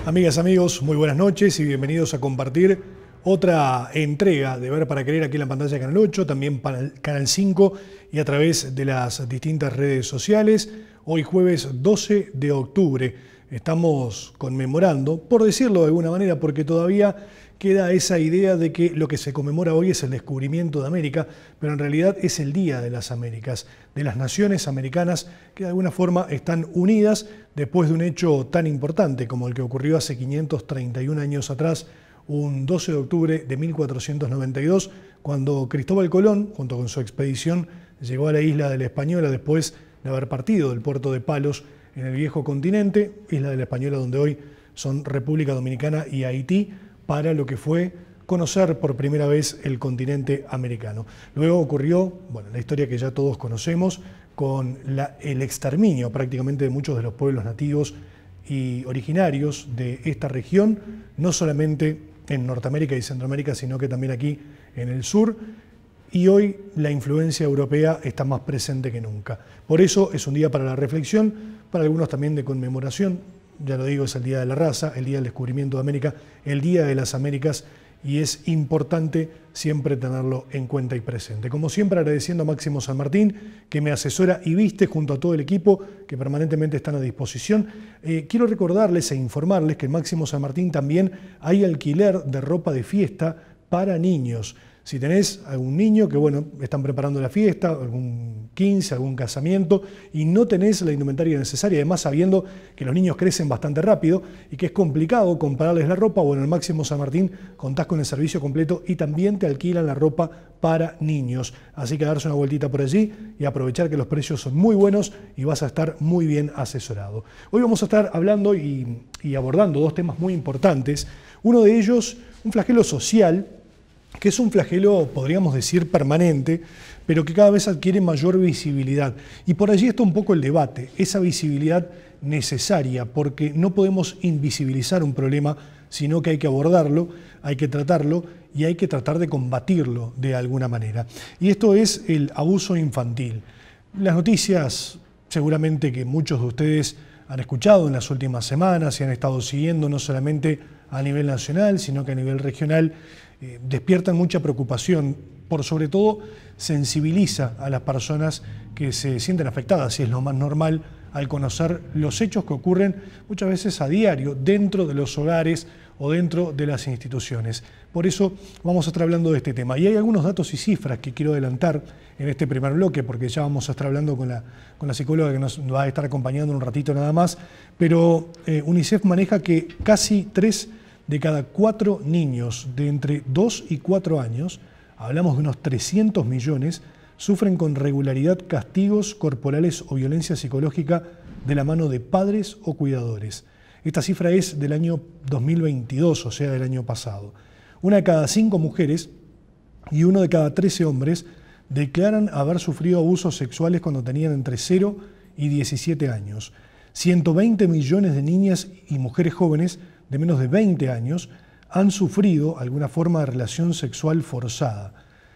Amigas, amigos, muy buenas noches y bienvenidos a compartir otra entrega de Ver para Creer aquí en la pantalla de Canal 8, también para el Canal 5 y a través de las distintas redes sociales. Hoy jueves 12 de octubre estamos conmemorando, por decirlo de alguna manera, porque todavía queda esa idea de que lo que se conmemora hoy es el descubrimiento de América, pero en realidad es el Día de las Américas, de las naciones americanas que de alguna forma están unidas después de un hecho tan importante como el que ocurrió hace 531 años atrás, un 12 de octubre de 1492, cuando Cristóbal Colón, junto con su expedición, llegó a la isla de la Española después de haber partido del puerto de Palos en el viejo continente, isla de la Española donde hoy son República Dominicana y Haití, para lo que fue conocer por primera vez el continente americano. Luego ocurrió, la historia que ya todos conocemos, con el exterminio prácticamente de muchos de los pueblos nativos y originarios de esta región, no solamente en Norteamérica y Centroamérica, sino que también aquí en el sur, y hoy la influencia europea está más presente que nunca. Por eso es un día para la reflexión, para algunos también de conmemoración. Ya lo digo, es el Día de la Raza, el Día del Descubrimiento de América, el Día de las Américas, y es importante siempre tenerlo en cuenta y presente. Como siempre, agradeciendo a Máximo San Martín, que me asesora y viste junto a todo el equipo que permanentemente están a disposición. Quiero recordarles e informarles que en Máximo San Martín también hay alquiler de ropa de fiesta para niños. Si tenés algún niño que, están preparando la fiesta, algún 15, algún casamiento, y no tenés la indumentaria necesaria, además sabiendo que los niños crecen bastante rápido y que es complicado comprarles la ropa, en el Máximo San Martín contás con el servicio completo y también te alquilan la ropa para niños. Así que darse una vueltita por allí y aprovechar que los precios son muy buenos y vas a estar muy bien asesorado. Hoy vamos a estar hablando y abordando dos temas muy importantes. Uno de ellos, un flagelo social, que es un flagelo, podríamos decir, permanente, pero que cada vez adquiere mayor visibilidad. Y por allí está un poco el debate, esa visibilidad necesaria, porque no podemos invisibilizar un problema, sino que hay que abordarlo, hay que tratarlo y hay que tratar de combatirlo de alguna manera. Y esto es el abuso infantil. Las noticias, seguramente que muchos de ustedes han escuchado en las últimas semanas y han estado siguiendo no solamente a nivel nacional, sino que a nivel regional, despiertan mucha preocupación, por sobre todo sensibiliza a las personas que se sienten afectadas, y es lo más normal al conocer los hechos que ocurren muchas veces a diario dentro de los hogares o dentro de las instituciones. Por eso vamos a estar hablando de este tema. Y hay algunos datos y cifras que quiero adelantar en este primer bloque, porque ya vamos a estar hablando con la psicóloga que nos va a estar acompañando en un ratito nada más, pero UNICEF maneja que casi 3 de cada 4 niños de entre 2 y 4 años, hablamos de unos 300 millones, sufren con regularidad castigos corporales o violencia psicológica de la mano de padres o cuidadores. Esta cifra es del año 2022, o sea, del año pasado. 1 de cada 5 mujeres y 1 de cada 13 hombres declaran haber sufrido abusos sexuales cuando tenían entre 0 y 17 años. 120 millones de niñas y mujeres jóvenes de menos de 20 años han sufrido alguna forma de relación sexual forzada.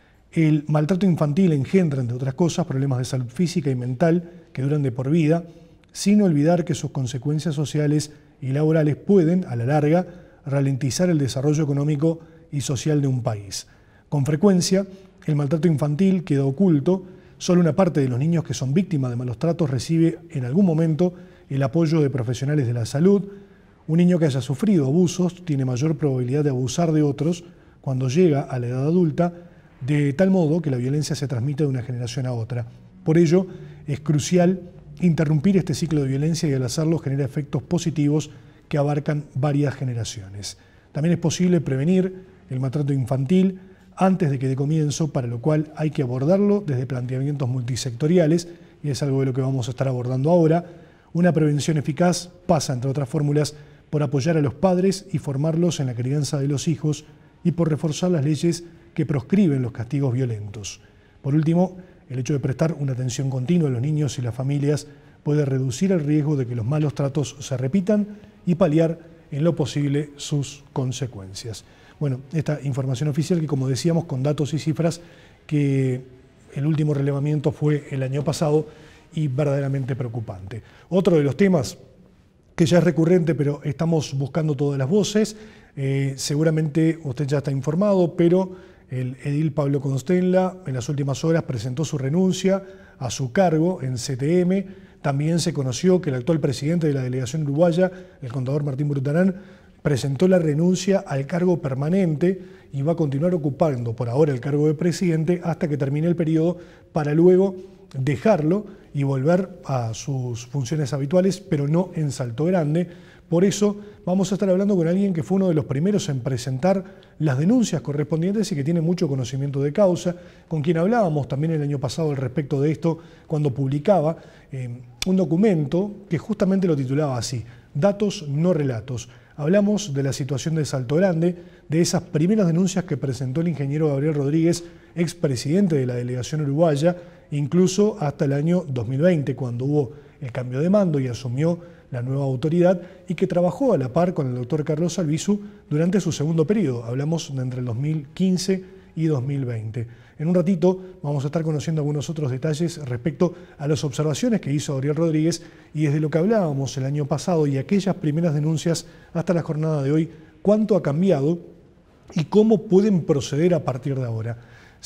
El maltrato infantil engendra, entre otras cosas, problemas de salud física y mental que duran de por vida, sin olvidar que sus consecuencias sociales y laborales pueden, a la larga, ralentizar el desarrollo económico y social de un país. Con frecuencia, el maltrato infantil queda oculto, solo una parte de los niños que son víctimas de malos tratos recibe en algún momento el apoyo de profesionales de la salud. Un niño que haya sufrido abusos tiene mayor probabilidad de abusar de otros cuando llega a la edad adulta, de tal modo que la violencia se transmite de una generación a otra. Por ello, es crucial interrumpir este ciclo de violencia y al hacerlo genera efectos positivos que abarcan varias generaciones. También es posible prevenir el maltrato infantil antes de que dé comienzo, para lo cual hay que abordarlo desde planteamientos multisectoriales, y es algo de lo que vamos a estar abordando ahora. Una prevención eficaz pasa, entre otras fórmulas, por apoyar a los padres y formarlos en la crianza de los hijos y por reforzar las leyes que proscriben los castigos violentos. Por último, el hecho de prestar una atención continua a los niños y las familias puede reducir el riesgo de que los malos tratos se repitan y paliar en lo posible sus consecuencias. Esta información oficial que, como decíamos, con datos y cifras, que el último relevamiento fue el año pasado y verdaderamente preocupante. Otro de los temas que ya es recurrente, pero estamos buscando todas las voces. Seguramente usted ya está informado, pero el edil Pablo Constenla en las últimas horas presentó su renuncia a su cargo en CTM. También se conoció que el actual presidente de la delegación uruguaya, el contador Martín Brutarán, presentó la renuncia al cargo permanente y va a continuar ocupando por ahora el cargo de presidente hasta que termine el periodo para luego dejarlo y volver a sus funciones habituales, pero no en Salto Grande. Por eso vamos a estar hablando con alguien que fue uno de los primeros en presentar las denuncias correspondientes y que tiene mucho conocimiento de causa, con quien hablábamos también el año pasado al respecto de esto cuando publicaba un documento que justamente lo titulaba así: Datos no relatos. Hablamos de la situación de Salto Grande, de esas primeras denuncias que presentó el ingeniero Gabriel Rodríguez, expresidente de la delegación uruguaya, incluso hasta el año 2020, cuando hubo el cambio de mando y asumió la nueva autoridad, y que trabajó a la par con el doctor Carlos Albizu durante su segundo periodo. Hablamos de entre el 2015 y 2020. En un ratito vamos a estar conociendo algunos otros detalles respecto a las observaciones que hizo Gabriel Rodríguez y desde lo que hablábamos el año pasado y aquellas primeras denuncias hasta la jornada de hoy, cuánto ha cambiado y cómo pueden proceder a partir de ahora.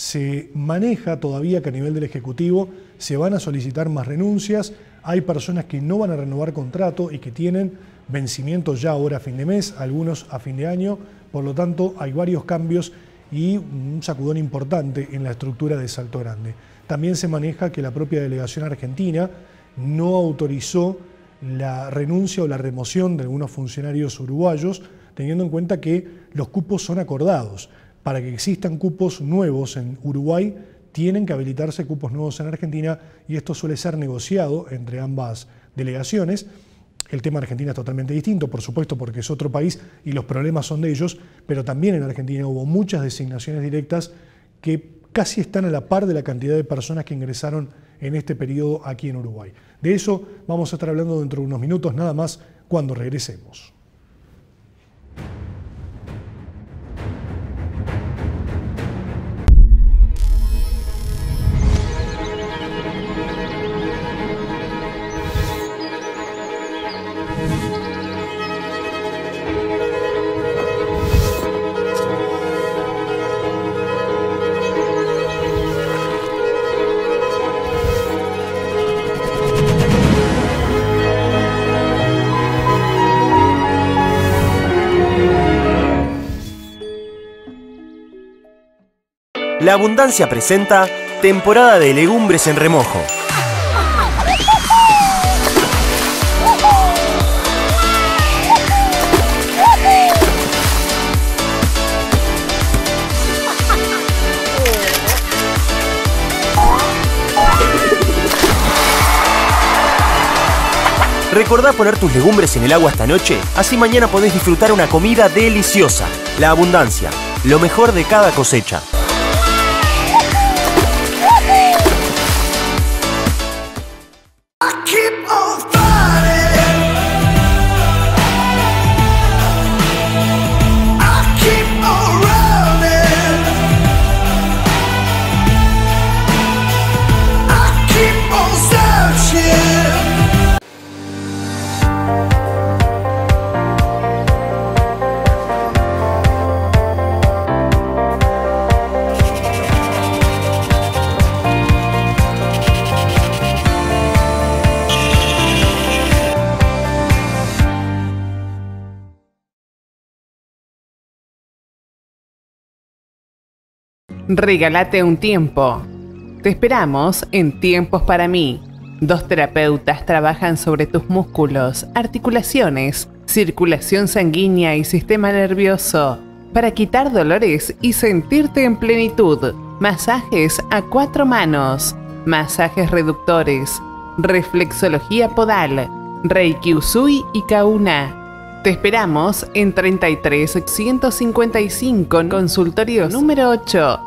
Se maneja todavía que a nivel del Ejecutivo se van a solicitar más renuncias, hay personas que no van a renovar contrato y que tienen vencimientos ya ahora a fin de mes, algunos a fin de año, por lo tanto hay varios cambios y un sacudón importante en la estructura de Salto Grande. También se maneja que la propia delegación argentina no autorizó la renuncia o la remoción de algunos funcionarios uruguayos, teniendo en cuenta que los cupos son acordados. Para que existan cupos nuevos en Uruguay, tienen que habilitarse cupos nuevos en Argentina y esto suele ser negociado entre ambas delegaciones. El tema de Argentina es totalmente distinto, por supuesto, porque es otro país y los problemas son de ellos, pero también en Argentina hubo muchas designaciones directas que casi están a la par de la cantidad de personas que ingresaron en este periodo aquí en Uruguay. De eso vamos a estar hablando dentro de unos minutos nada más cuando regresemos. La Abundancia presenta temporada de legumbres en remojo. Recordá poner tus legumbres en el agua esta noche, así mañana podés disfrutar una comida deliciosa. La Abundancia, lo mejor de cada cosecha. Regálate un tiempo. Te esperamos en Tiempos para mí. 2 terapeutas trabajan sobre tus músculos, articulaciones, circulación sanguínea y sistema nervioso para quitar dolores y sentirte en plenitud. Masajes a 4 manos, masajes reductores, reflexología podal, Reiki Usui y Kauna. Te esperamos en 33 155 consultorio número 8.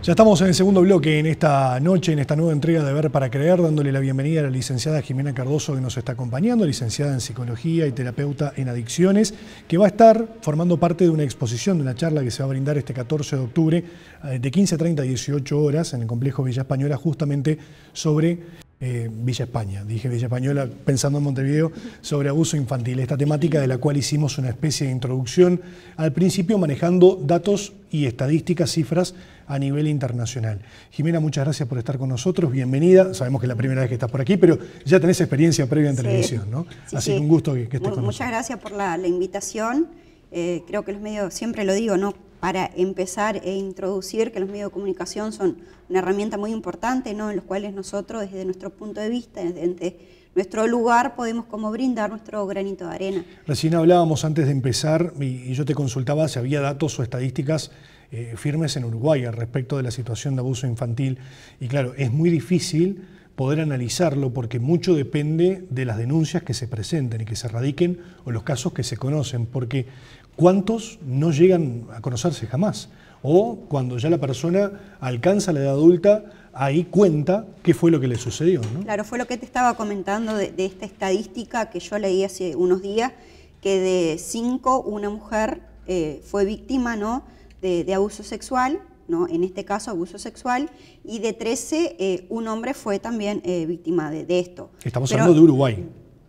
Ya estamos en el segundo bloque en esta noche, en esta nueva entrega de Ver para Creer, dándole la bienvenida a la licenciada Jimena Cardoso que nos está acompañando, licenciada en Psicología y terapeuta en adicciones, que va a estar formando parte de una exposición, de una charla que se va a brindar este 14 de octubre de 15:30 a 18 horas en el complejo Villa Española, justamente sobre Villa España, dije Villa Española pensando en Montevideo, sobre abuso infantil, esta temática de la cual hicimos una especie de introducción al principio manejando datos y estadísticas, cifras a nivel internacional. Jimena, muchas gracias por estar con nosotros, bienvenida, sabemos que es la primera vez que estás por aquí, pero ya tenés experiencia previa en televisión, ¿no? Sí, así que un gusto que estés con nosotros. Muchas gracias por la invitación, creo que los medios, siempre lo digo, ¿no? Para empezar e introducir que los medios de comunicación son una herramienta muy importante, ¿no? En los cuales nosotros, desde nuestro punto de vista, desde nuestro lugar, podemos como brindar nuestro granito de arena. Recién hablábamos antes de empezar y yo te consultaba si había datos o estadísticas firmes en Uruguay al respecto de la situación de abuso infantil. Y claro, es muy difícil poder analizarlo porque mucho depende de las denuncias que se presenten y que se radiquen o los casos que se conocen, porque ¿cuántos no llegan a conocerse jamás? O cuando ya la persona alcanza la edad adulta, ahí cuenta qué fue lo que le sucedió, ¿no? Claro, fue lo que te estaba comentando de esta estadística que yo leí hace unos días, que de 5 una mujer fue víctima, ¿no? de abuso sexual, ¿no? En este caso abuso sexual, y de 13 un hombre fue también víctima de esto. Estamos hablando de Uruguay.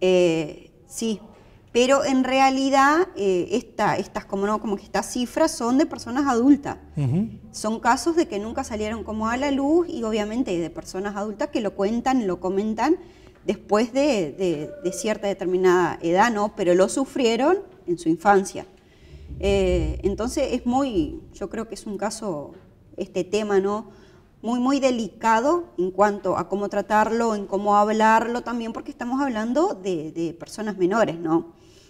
Sí. Pero en realidad estas cifras son de personas adultas. Son casos de que nunca salieron como a la luz y obviamente de personas adultas que lo cuentan, lo comentan después de cierta determinada edad, ¿no? Pero lo sufrieron en su infancia. Entonces yo creo que es un caso, este tema, ¿no? Muy delicado en cuanto a cómo tratarlo, en cómo hablarlo también, porque estamos hablando de personas menores, ¿no?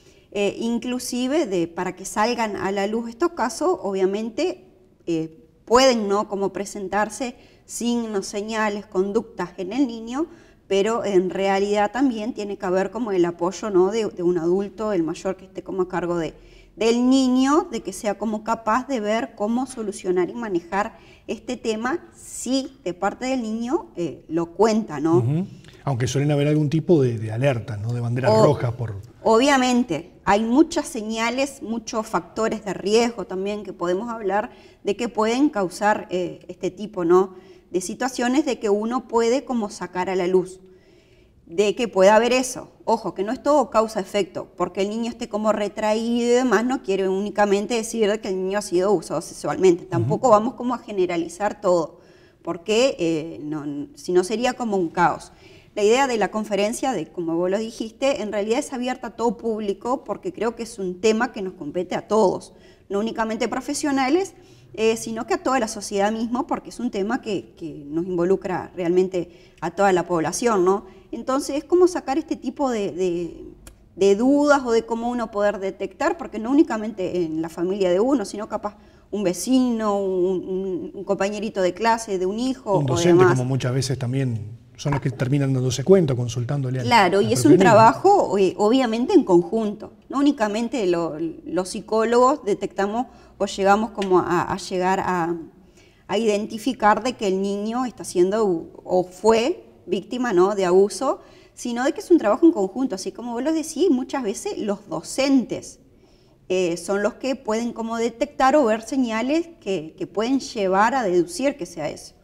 Inclusive para que salgan a la luz estos casos, obviamente pueden, ¿no? como presentarse signos, señales, conductas en el niño, pero en realidad también tiene que haber como el apoyo, ¿no? de un adulto, el mayor que esté como a cargo del niño, de que sea como capaz de ver cómo solucionar y manejar este tema si de parte del niño lo cuenta, ¿no? Aunque suelen haber algún tipo de alerta, ¿no? De banderas rojas por... Obviamente, hay muchas señales, muchos factores de riesgo también que podemos hablar de que pueden causar este tipo, ¿no? de situaciones de que uno puede como sacar a la luz, de que pueda haber eso. Ojo, que no es todo causa-efecto, porque el niño esté como retraído y demás no quiere únicamente decir que el niño ha sido abusado sexualmente. Tampoco vamos como a generalizar todo, porque si no sería como un caos. La idea de la conferencia, como vos lo dijiste, en realidad es abierta a todo público porque creo que es un tema que nos compete a todos, no únicamente profesionales, sino que a toda la sociedad mismo, porque es un tema que nos involucra realmente a toda la población, ¿no? Entonces es como sacar este tipo de dudas o de cómo uno poder detectar, porque no únicamente en la familia de uno, sino capaz un vecino, un compañerito de clase, de un hijo un docente, o demás. Como muchas veces también son los que terminan dándose cuenta, consultándole. Claro, y es un trabajo obviamente en conjunto. No únicamente los psicólogos detectamos o llegamos como a llegar a identificar de que el niño está siendo o fue víctima, ¿no? de abuso, sino de que es un trabajo en conjunto. Así como vos lo decís, muchas veces los docentes son los que pueden como detectar o ver señales que pueden llevar a deducir que sea eso.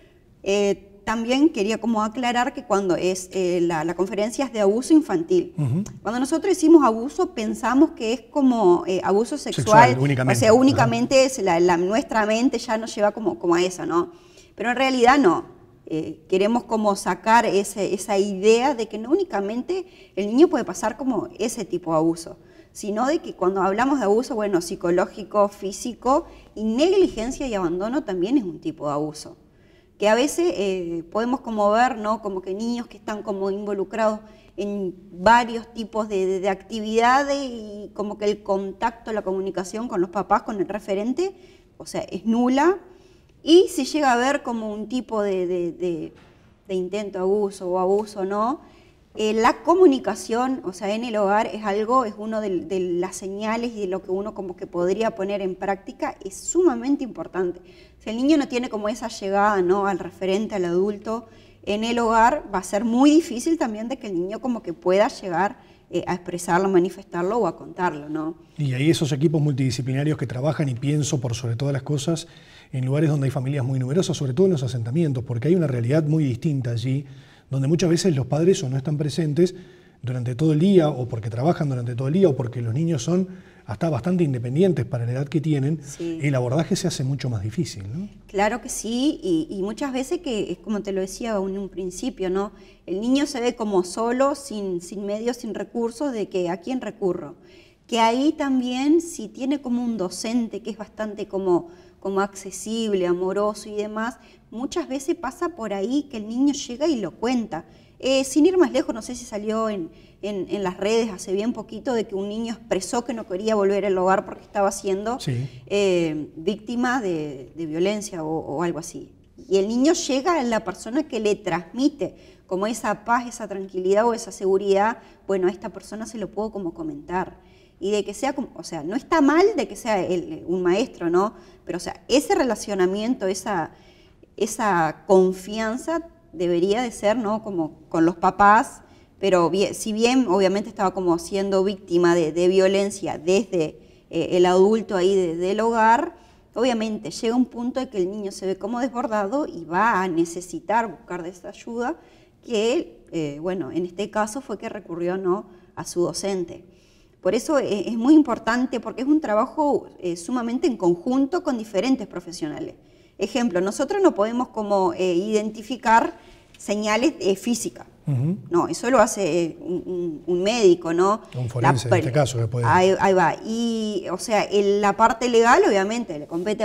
También quería como aclarar que cuando es la conferencia es de abuso infantil. Cuando nosotros decimos abuso, pensamos que es como abuso sexual únicamente. O sea, únicamente es nuestra mente ya nos lleva como a eso, ¿no? Pero en realidad no. Queremos como sacar esa idea de que no únicamente el niño puede pasar como ese tipo de abuso, sino de que cuando hablamos de abuso, bueno, psicológico, físico, y negligencia y abandono también es un tipo de abuso. Que a veces podemos como ver, ¿no? como que niños que están como involucrados en varios tipos de actividades y como que el contacto, la comunicación con los papás, con el referente, o sea, es nula. Y si llega a haber como un tipo de intento de abuso o abuso, ¿no? La comunicación, o sea, en el hogar es una de las señales y de lo que uno como que podría poner en práctica, es sumamente importante. Si el niño no tiene como esa llegada, ¿no?, al referente, al adulto en el hogar, va a ser muy difícil también de que el niño como que pueda llegar a expresarlo, manifestarlo o a contarlo, ¿no? Y ahí esos equipos multidisciplinarios que trabajan, y pienso por sobre todas las cosas, en lugares donde hay familias muy numerosas, sobre todo en los asentamientos, porque hay una realidad muy distinta allí, donde muchas veces los padres o no están presentes durante todo el día, o porque trabajan durante todo el día, o porque los niños son hasta bastante independientes para la edad que tienen, Sí. El abordaje se hace mucho más difícil, ¿no? Claro que sí, y muchas veces que, es como te lo decía en un principio, ¿no? El niño se ve como solo, sin medios, sin recursos, de que ¿a quién recurro? Que ahí también, si tiene como un docente que es bastante como accesible, amoroso y demás, muchas veces pasa por ahí que el niño llega y lo cuenta. Sin ir más lejos, no sé si salió en las redes hace bien poquito de que un niño expresó que no quería volver al hogar porque estaba siendo víctima de violencia o algo así. Y el niño llega a la persona que le transmite como esa paz, esa tranquilidad o esa seguridad, bueno, a esta persona se lo puedo como comentar. Y de que sea, o sea, no está mal de que sea un maestro, ¿no? Pero, o sea, ese relacionamiento, esa confianza debería de ser, ¿no?, como con los papás, pero si bien obviamente estaba como siendo víctima de violencia desde el adulto ahí, desde el hogar, obviamente llega un punto de que el niño se ve como desbordado y va a necesitar buscar de esa ayuda que él, bueno, en este caso fue que recurrió, ¿no?, a su docente. Por eso es muy importante, porque es un trabajo sumamente en conjunto con diferentes profesionales. Ejemplo, nosotros no podemos como identificar señales físicas. No, eso lo hace un médico, ¿no? Un forense en este caso. Que puede... ahí va. Y, o sea, la parte legal obviamente le compete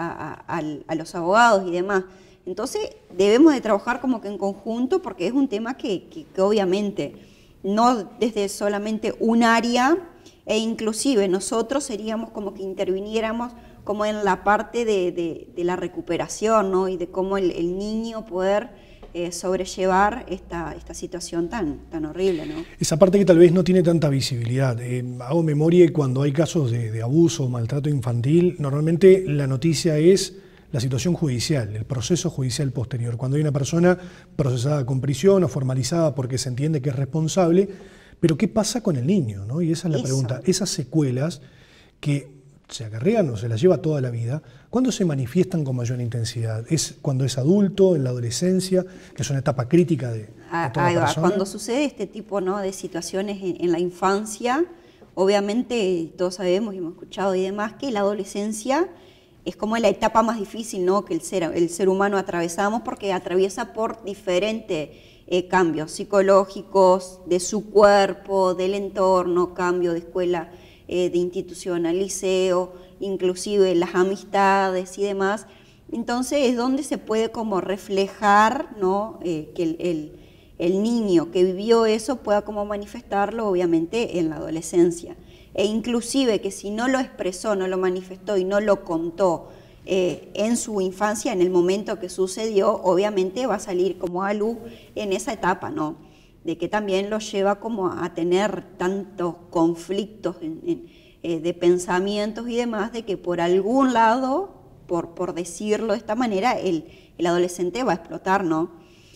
a los abogados y demás. Entonces debemos de trabajar como que en conjunto, porque es un tema que obviamente no desde solamente un área, e inclusive nosotros seríamos como que interviniéramos como en la parte de la recuperación, ¿no?, y de cómo el niño poder sobrellevar esta situación tan horrible, ¿no? Esa parte que tal vez no tiene tanta visibilidad. Hago memoria y cuando hay casos de abuso o maltrato infantil, normalmente la noticia es la situación judicial, el proceso judicial posterior. Cuando hay una persona procesada con prisión o formalizada porque se entiende que es responsable, pero ¿qué pasa con el niño, ¿no? Y esa es la pregunta. Esas secuelas que se acarrean o se las lleva toda la vida, ¿cuándo se manifiestan con mayor intensidad? ¿Es cuando es adulto, en la adolescencia, que es una etapa crítica de toda persona? Cuando sucede este tipo, ¿no?, de situaciones en la infancia, obviamente todos sabemos y hemos escuchado y demás que la adolescencia es como la etapa más difícil, ¿no?, que el ser humano atravesamos, porque atraviesa por diferentes cambios psicológicos, de su cuerpo, del entorno, cambio de escuela, de institución al liceo, inclusive las amistades y demás. Entonces es donde se puede como reflejar, ¿no?, que el niño que vivió eso pueda como manifestarlo obviamente en la adolescencia. E inclusive que si no lo expresó, no lo manifestó y no lo contó en su infancia, en el momento que sucedió, obviamente va a salir como a luz en esa etapa, ¿no?, de que también lo lleva como a tener tantos conflictos de pensamientos y demás, de que por algún lado, por decirlo de esta manera, el adolescente va a explotar, ¿no?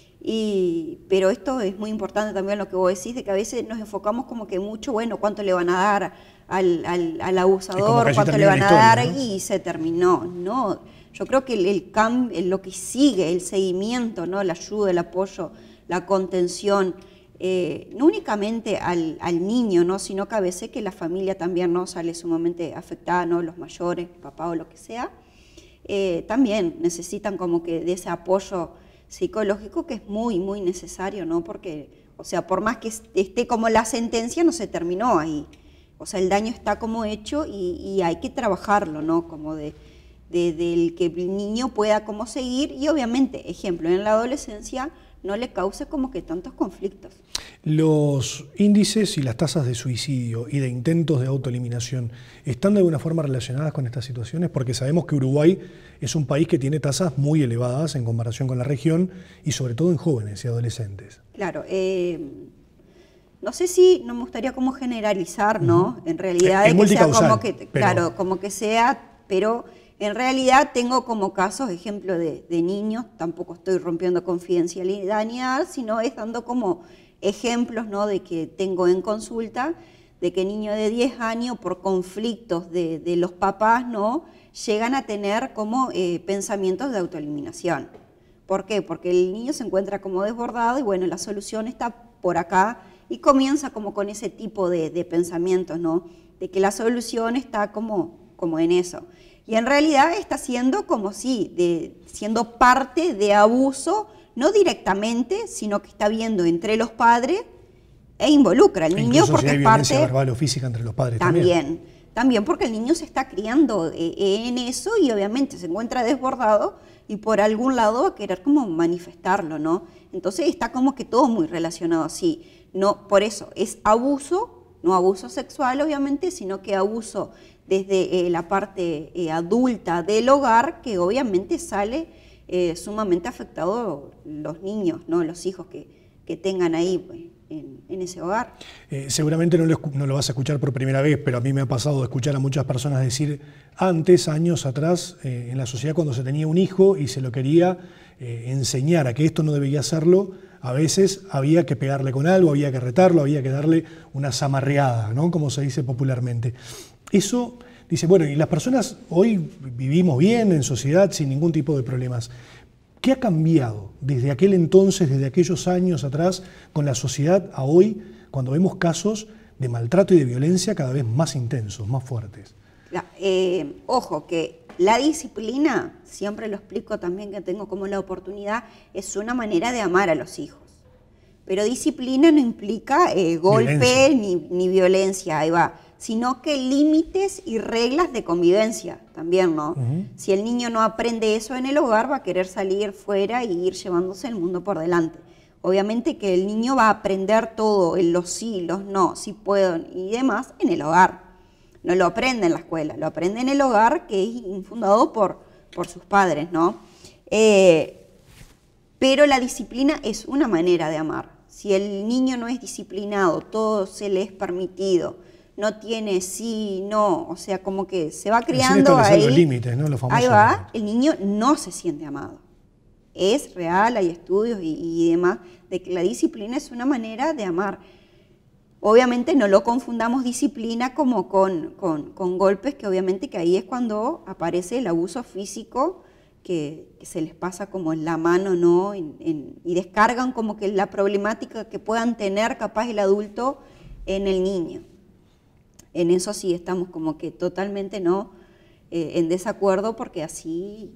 Pero esto es muy importante también lo que vos decís, de que a veces nos enfocamos como que mucho, bueno, cuánto le van a dar al abusador, cuánto le van a dar, ¿no?, y se terminó. No, yo creo que lo que sigue, el seguimiento, ¿no?, la ayuda, el apoyo, la contención, no únicamente al niño, ¿no?, sino que a veces que la familia también, ¿no?, sale sumamente afectada, ¿no?, los mayores, papá o lo que sea, también necesitan como que de ese apoyo psicológico que es muy, muy necesario, ¿no?, porque, o sea, por más que esté como la sentencia, no se terminó ahí. O sea, el daño está como hecho y hay que trabajarlo, ¿no?, como del que el niño pueda como seguir y obviamente, ejemplo, en la adolescencia no le cause como que tantos conflictos. Los índices y las tasas de suicidio y de intentos de autoeliminación ¿están de alguna forma relacionadas con estas situaciones? Porque sabemos que Uruguay es un país que tiene tasas muy elevadas en comparación con la región y sobre todo en jóvenes y adolescentes. Claro, no sé si, no me gustaría como generalizar, ¿no? En realidad, es de que sea multicausal, como que, pero... claro, como que sea, pero en realidad tengo como casos, ejemplo de niños, tampoco estoy rompiendo confidencialidad, sino es dando como ejemplos, ¿no? De que tengo en consulta, de que niños de 10 años por conflictos de los papás, ¿no? Llegan a tener como pensamientos de autoeliminación. ¿Por qué? Porque el niño se encuentra como desbordado y bueno, la solución está por acá y comienza como con ese tipo de pensamientos, ¿no? De que la solución está como en eso. Y en realidad está siendo como si, siendo parte de abuso, no directamente, sino que está viendo entre los padres e involucra al niño porque si hay es parte... violencia verbal o física entre los padres también. También porque el niño se está criando en eso y obviamente se encuentra desbordado y por algún lado va a querer como manifestarlo, ¿no? Entonces está como que todo muy relacionado así. No, por eso es abuso, no abuso sexual obviamente, sino que abuso desde la parte adulta del hogar, que obviamente sale sumamente afectado los niños, ¿no? Los hijos que tengan ahí pues, en ese hogar. Seguramente no lo vas a escuchar por primera vez, pero a mí me ha pasado de escuchar a muchas personas decir antes, años atrás, en la sociedad cuando se tenía un hijo y se lo quería enseñar a que esto no debía hacerlo, a veces había que pegarle con algo, había que retarlo, había que darle una zamarreada, ¿no? Como se dice popularmente. Eso, dice, bueno, y las personas hoy vivimos bien en sociedad sin ningún tipo de problemas. ¿Qué ha cambiado desde aquel entonces, desde aquellos años atrás, con la sociedad a hoy, cuando vemos casos de maltrato y de violencia cada vez más intensos, más fuertes? Ojo, que la disciplina, siempre lo explico también que tengo como la oportunidad, es una manera de amar a los hijos. Pero disciplina no implica golpe ni violencia, ahí va, sino que límites y reglas de convivencia también, ¿no? Si el niño no aprende eso en el hogar, va a querer salir fuera y ir llevándose el mundo por delante. Obviamente que el niño va a aprender todo, los sí, los no, si puedo y demás, en el hogar. No lo aprende en la escuela, lo aprende en el hogar, que es infundado por sus padres, ¿no? Pero la disciplina es una manera de amar. Si el niño no es disciplinado, todo se le es permitido, no tiene sí, no, o sea, como que se va criando ahí, los límites, ¿no? Los famosos ahí va, límites. el niño no se siente amado. Es real, hay estudios y demás, de que la disciplina es una manera de amar. Obviamente no lo confundamos disciplina como con golpes, que obviamente que ahí es cuando aparece el abuso físico, que se les pasa como en la mano, ¿no? Y descargan como que la problemática que puedan tener capaz el adulto en el niño. En eso sí estamos como que totalmente no en desacuerdo, porque así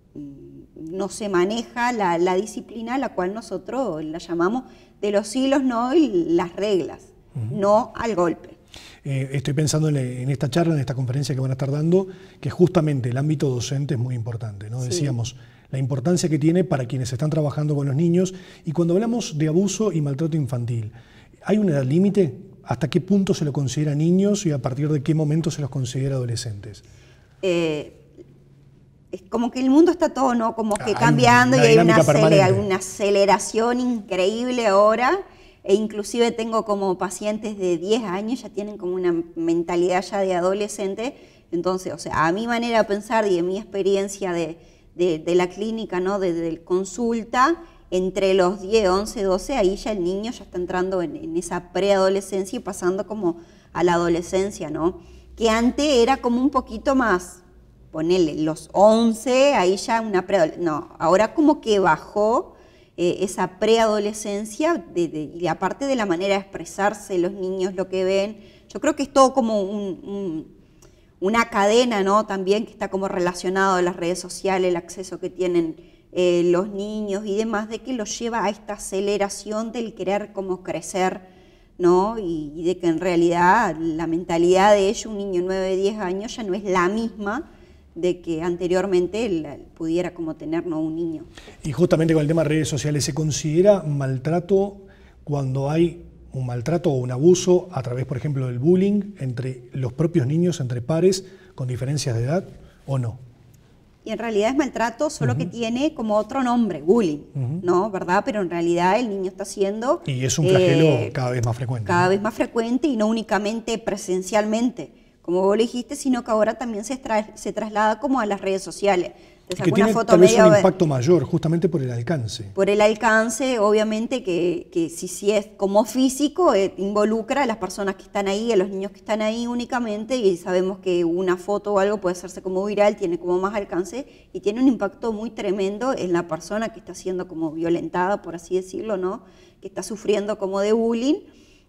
no se maneja la disciplina, la cual nosotros la llamamos de los hilos, ¿no? Y las reglas, no al golpe. Estoy pensando en esta charla, en esta conferencia que van a estar dando, que justamente el ámbito docente es muy importante, ¿no? Sí. Decíamos, la importancia que tiene para quienes están trabajando con los niños, y cuando hablamos de abuso y maltrato infantil, ¿hay una edad límite? ¿Hasta qué punto se lo considera niños y a partir de qué momento se los considera adolescentes? Es como que el mundo está todo, ¿no? Como que cambiando y hay una aceleración increíble ahora. E inclusive tengo como pacientes de 10 años, ya tienen como una mentalidad ya de adolescente. Entonces, o sea, a mi manera de pensar y de mi experiencia de la clínica, ¿no? Desde consulta, entre los 10, 11, 12, ahí ya el niño ya está entrando en esa preadolescencia y pasando como a la adolescencia, ¿no? Que antes era como un poquito más, ponele, los 11, ahí ya una preadolescencia. No, ahora como que bajó esa preadolescencia y aparte de la manera de expresarse los niños, lo que ven. Yo creo que es todo como una cadena, ¿no? También que está como relacionado a las redes sociales, el acceso que tienen los niños y demás, de que los lleva a esta aceleración del querer como crecer, ¿no? Y de que en realidad la mentalidad de ellos, un niño de 9, 10 años, ya no es la misma de que anteriormente él pudiera como tener, ¿no? Un niño. Y justamente con el tema de redes sociales, ¿se considera maltrato cuando hay un maltrato o un abuso a través, por ejemplo, del bullying entre los propios niños, entre pares, con diferencias de edad, o no? y en realidad es maltrato, solo que tiene como otro nombre, bullying, ¿no? ¿Verdad? Pero en realidad el niño está haciendo... Y es un flagelo cada vez más frecuente. Cada vez más frecuente y no únicamente presencialmente, como vos lo dijiste, sino que ahora también se traslada como a las redes sociales. Que tiene tal vez un impacto mayor, justamente por el alcance. Por el alcance, obviamente, que si es como físico, involucra a las personas que están ahí, a los niños que están ahí únicamente, y sabemos que una foto o algo puede hacerse como viral, tiene como más alcance, y tiene un impacto muy tremendo en la persona que está siendo como violentada, por así decirlo, ¿no? Que está sufriendo como de bullying.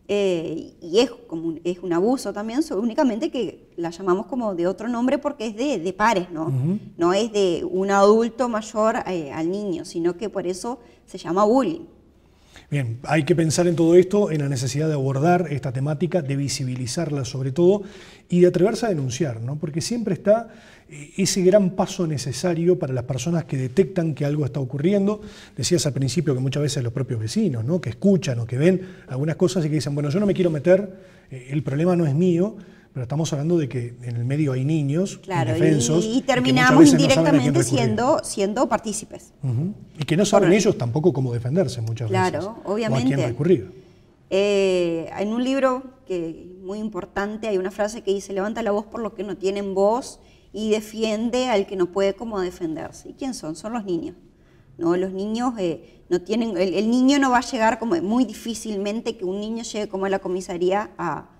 Y es un abuso también, únicamente que la llamamos como de otro nombre porque es de pares, ¿no? No es de un adulto mayor al niño, sino que por eso se llama bullying. Bien, hay que pensar en todo esto, en la necesidad de abordar esta temática, de visibilizarla sobre todo y de atreverse a denunciar, ¿no? Porque siempre está ese gran paso necesario para las personas que detectan que algo está ocurriendo. Decías al principio que muchas veces los propios vecinos, ¿no? Que escuchan o que ven algunas cosas y que dicen, bueno, yo no me quiero meter, el problema no es mío, pero estamos hablando de que en el medio hay niños, claro, indefensos, y terminamos indirectamente siendo partícipes. Y que no saben ellos tampoco cómo defenderse muchas veces. Claro, obviamente. O a quién recurrir. En un libro que muy importante hay una frase que dice, levanta la voz por los que no tienen voz y defiende al que no puede como defenderse. ¿Y quién son? Son los niños. ¿No? Los niños no tienen, el niño no va a llegar como muy difícilmente que un niño llegue como a la comisaría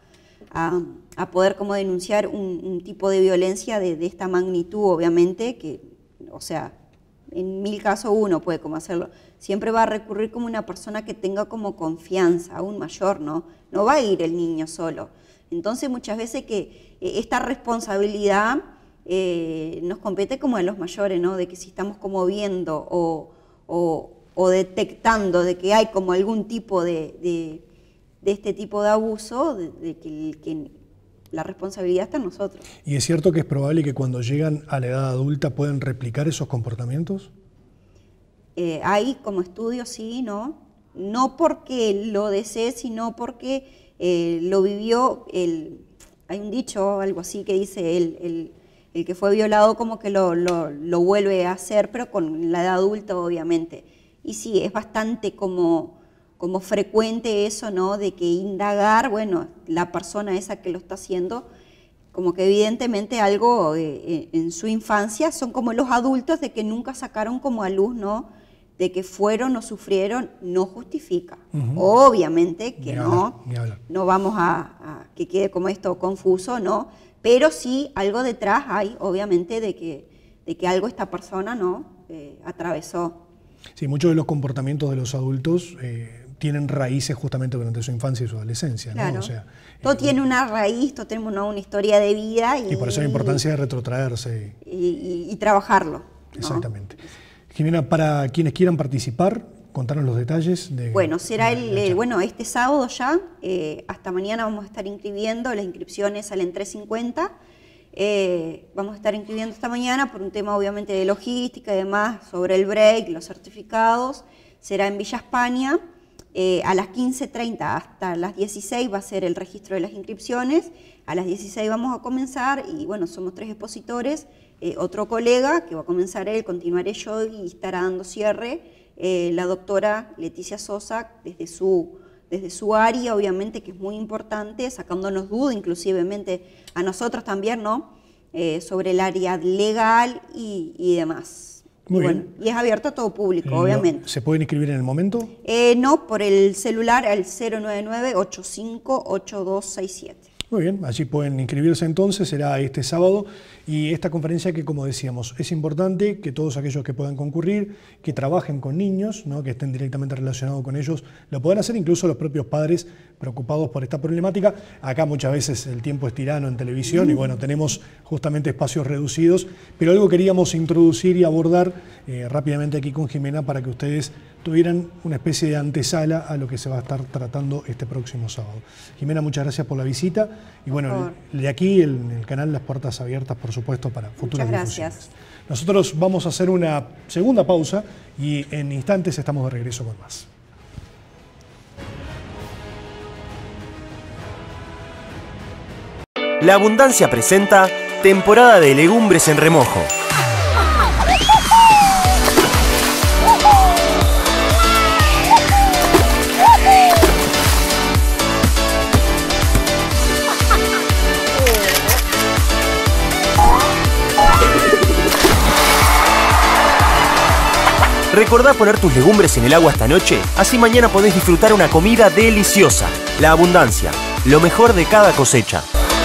a poder como denunciar un tipo de violencia de esta magnitud, obviamente, que, o sea, en 1000 casos uno puede como hacerlo. Siempre va a recurrir como una persona que tenga como confianza, aún mayor, ¿no? No va a ir el niño solo. Entonces muchas veces que esta responsabilidad nos compete como a los mayores, ¿no? De que si estamos como viendo o detectando de que hay como algún tipo de este tipo de abuso, de que la responsabilidad está en nosotros. ¿Y es cierto que es probable que cuando llegan a la edad adulta pueden replicar esos comportamientos? Hay como estudios, sí, ¿no? No porque lo desee, sino porque lo vivió. Hay un dicho, algo así, que dice el que fue violado como que lo vuelve a hacer, pero con la edad adulta, obviamente. Y sí, es bastante como frecuente eso, ¿no? De que indagar, bueno, la persona esa que lo está haciendo, como que evidentemente algo en su infancia, son como los adultos de que nunca sacaron como a luz, ¿no? De que fueron o sufrieron, no justifica. Obviamente que no vamos a que quede como esto confuso, ¿no? Pero sí algo detrás hay, obviamente, de que algo esta persona, ¿no? Atravesó. Sí, muchos de los comportamientos de los adultos tienen raíces justamente durante su infancia y su adolescencia, ¿no? Claro. O sea, todo tiene una raíz, todo tiene una historia de vida. Y por eso la importancia de retrotraerse. Y trabajarlo, ¿no? Exactamente. Jimena, para quienes quieran participar, contanos los detalles. Bueno, será este sábado ya, hasta mañana vamos a estar inscribiendo, las inscripciones salen 3.50. Vamos a estar inscribiendo esta mañana por un tema obviamente de logística y demás, sobre el break, los certificados. Será en Villa España, a las 15:30 hasta las 16 va a ser el registro de las inscripciones. A las 16 vamos a comenzar y bueno, somos 3 expositores, otro colega que va a comenzar él, continuaré yo y estará dando cierre la doctora Leticia Sosa desde su área, obviamente, que es muy importante, sacándonos duda inclusivemente a nosotros también, ¿no? Sobre el área legal y demás. Muy bueno, bien. Y es abierto a todo público, obviamente. ¿Se pueden inscribir en el momento? No, por el celular al 099-858267. Muy bien, allí pueden inscribirse entonces, será este sábado, y esta conferencia que, como decíamos, es importante que todos aquellos que puedan concurrir, que trabajen con niños, ¿no? Que estén directamente relacionados con ellos, lo puedan hacer, incluso los propios padres preocupados por esta problemática. Acá muchas veces el tiempo es tirano en televisión y bueno, tenemos justamente espacios reducidos, pero algo queríamos introducir y abordar rápidamente aquí con Jimena para que ustedes tuvieran una especie de antesala a lo que se va a estar tratando este próximo sábado. Jimena, muchas gracias por la visita y bueno, de aquí el canal las puertas abiertas, por supuesto, para futuras difusiones. Gracias. Nosotros vamos a hacer una segunda pausa y en instantes estamos de regreso con más. La Abundancia presenta temporada de legumbres en remojo. Recordá poner tus legumbres en el agua esta noche, así mañana podés disfrutar una comida deliciosa. La abundancia, lo mejor de cada cosecha.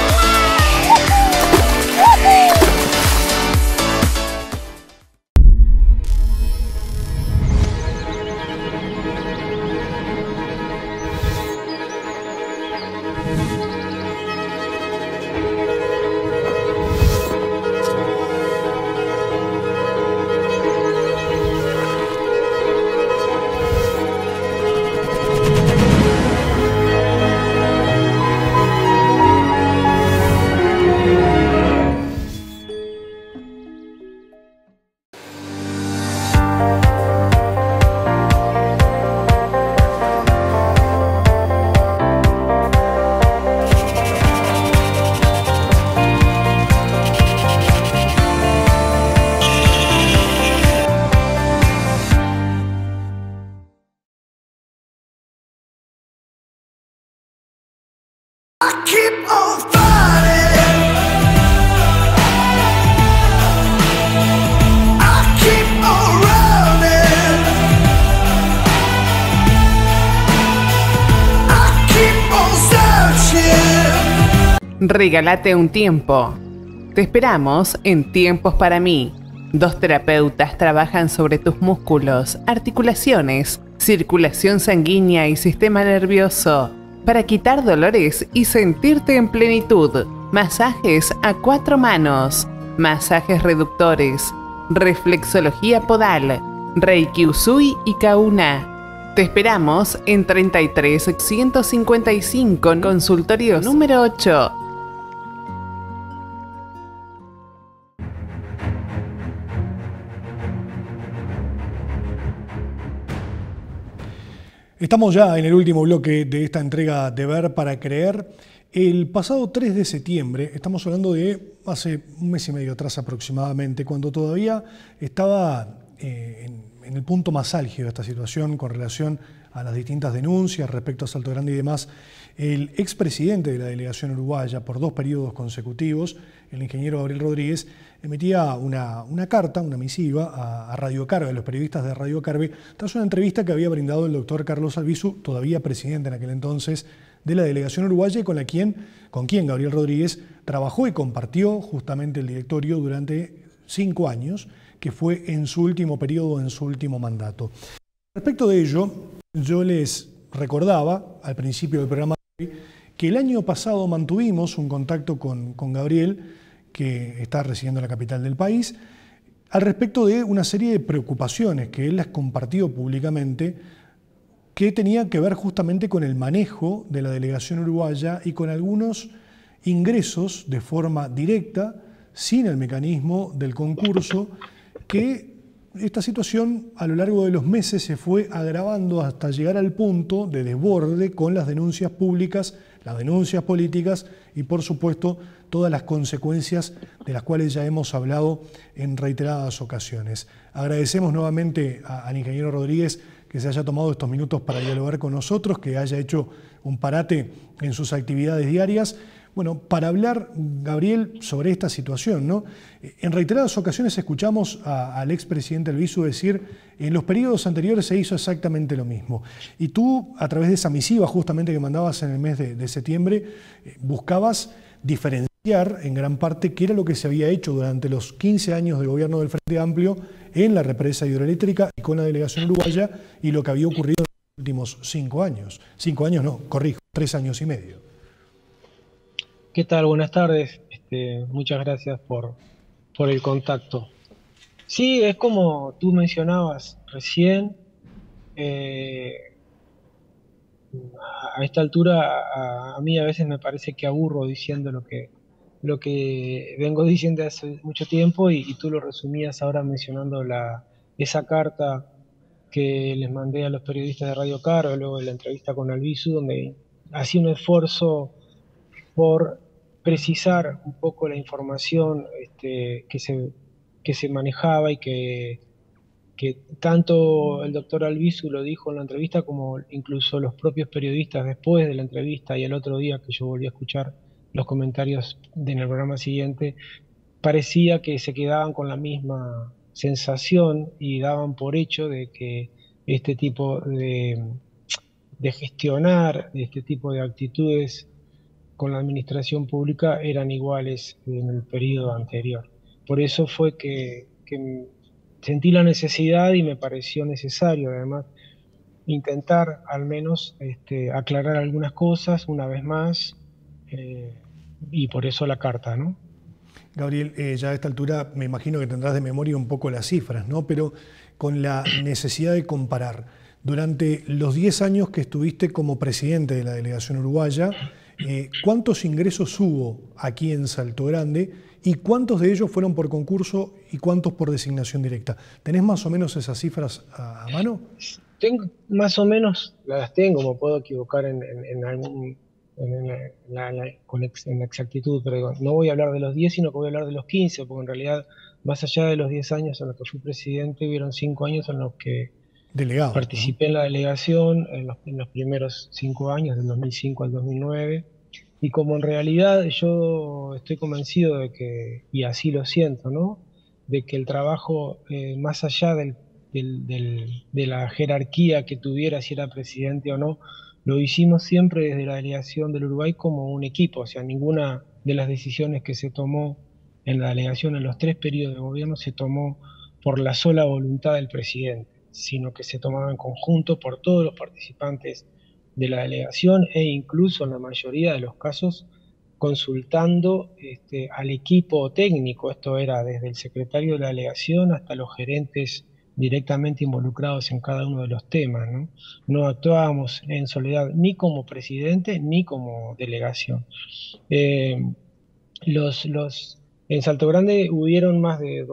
Regálate un tiempo. Te esperamos en Tiempos para mí. 2 terapeutas trabajan sobre tus músculos, articulaciones, circulación sanguínea y sistema nervioso para quitar dolores y sentirte en plenitud. Masajes a 4 manos, masajes reductores, reflexología podal, Reiki Usui y Kauna. Te esperamos en 33 155, consultorio número 8. Estamos ya en el último bloque de esta entrega de Ver para Creer. El pasado 3 de septiembre, estamos hablando de hace un mes y medio atrás aproximadamente, cuando todavía estaba en el punto más álgido de esta situación con relación a las distintas denuncias respecto a Salto Grande y demás, el expresidente de la delegación uruguaya por 2 periodos consecutivos, el ingeniero Gabriel Rodríguez, emitía una carta, una misiva a Radio Carve, a los periodistas de Radio Carve, tras una entrevista que había brindado el doctor Carlos Albizu, todavía presidente en aquel entonces de la delegación uruguaya, y con quien Gabriel Rodríguez trabajó y compartió justamente el directorio durante 5 años, que fue en su último periodo, en su último mandato. Respecto de ello, yo les recordaba al principio del programa que el año pasado mantuvimos un contacto con Gabriel, que está residiendo en la capital del país, al respecto de una serie de preocupaciones que él las compartió públicamente, que tenía que ver justamente con el manejo de la delegación uruguaya y con algunos ingresos de forma directa, sin el mecanismo del concurso, que esta situación a lo largo de los meses se fue agravando hasta llegar al punto de desborde con las denuncias públicas, las denuncias políticas y, por supuesto, todas las consecuencias de las cuales ya hemos hablado en reiteradas ocasiones. Agradecemos nuevamente al ingeniero Rodríguez que se haya tomado estos minutos para dialogar con nosotros, que haya hecho un parate en sus actividades diarias. Bueno, para hablar, Gabriel, sobre esta situación, ¿no? En reiteradas ocasiones escuchamos al expresidente Albizu decir, en los periodos anteriores se hizo exactamente lo mismo. Y tú, a través de esa misiva justamente que mandabas en el mes de septiembre, buscabas diferenciar en gran parte qué era lo que se había hecho durante los 15 años de gobierno del Frente Amplio en la represa hidroeléctrica y con la delegación uruguaya y lo que había ocurrido en los últimos 5 años. 5 años no, corrijo, 3 años y medio. ¿Qué tal? Buenas tardes. Muchas gracias por el contacto. Sí, es como tú mencionabas recién. A esta altura a mí a veces me parece que aburro diciendo lo que vengo diciendo hace mucho tiempo y tú lo resumías ahora mencionando esa carta que les mandé a los periodistas de Radio Carve, luego de la entrevista con Albizu, donde hacía un esfuerzo por precisar un poco la información que se manejaba y que tanto el doctor Albizu lo dijo en la entrevista como incluso los propios periodistas después de la entrevista y el otro día que yo volví a escuchar los comentarios en el programa siguiente, parecía que se quedaban con la misma sensación y daban por hecho de que este tipo de gestionar, este tipo de actitudes con la administración pública eran iguales en el periodo anterior. Por eso fue que sentí la necesidad y me pareció necesario, además, intentar al menos aclarar algunas cosas una vez más, eh, y por eso la carta, ¿no? Gabriel, ya a esta altura me imagino que tendrás de memoria un poco las cifras, ¿no? Pero con la necesidad de comparar, durante los 10 años que estuviste como presidente de la delegación uruguaya, ¿cuántos ingresos hubo aquí en Salto Grande y cuántos de ellos fueron por concurso y cuántos por designación directa? ¿Tenés más o menos esas cifras a mano? Tengo, más o menos las tengo, me puedo equivocar en algún, en la exactitud, pero no voy a hablar de los 10, sino que voy a hablar de los 15, porque en realidad, más allá de los 10 años en los que fui presidente, hubieron 5 años en los que Delegado, participé, ¿no?, en la delegación, en los primeros 5 años, del 2005 al 2009, y como en realidad yo estoy convencido de que, y así lo siento, ¿no?, de que el trabajo, más allá de la jerarquía que tuviera, si era presidente o no, lo hicimos siempre desde la delegación del Uruguay como un equipo. O sea, ninguna de las decisiones que se tomó en la delegación en los 3 periodos de gobierno se tomó por la sola voluntad del presidente, sino que se tomaba en conjunto por todos los participantes de la delegación e incluso en la mayoría de los casos consultando al equipo técnico. Esto era desde el secretario de la delegación hasta los gerentes directamente involucrados en cada uno de los temas, ¿no? No actuábamos en soledad ni como presidente ni como delegación. Eh, en Salto Grande hubieron más de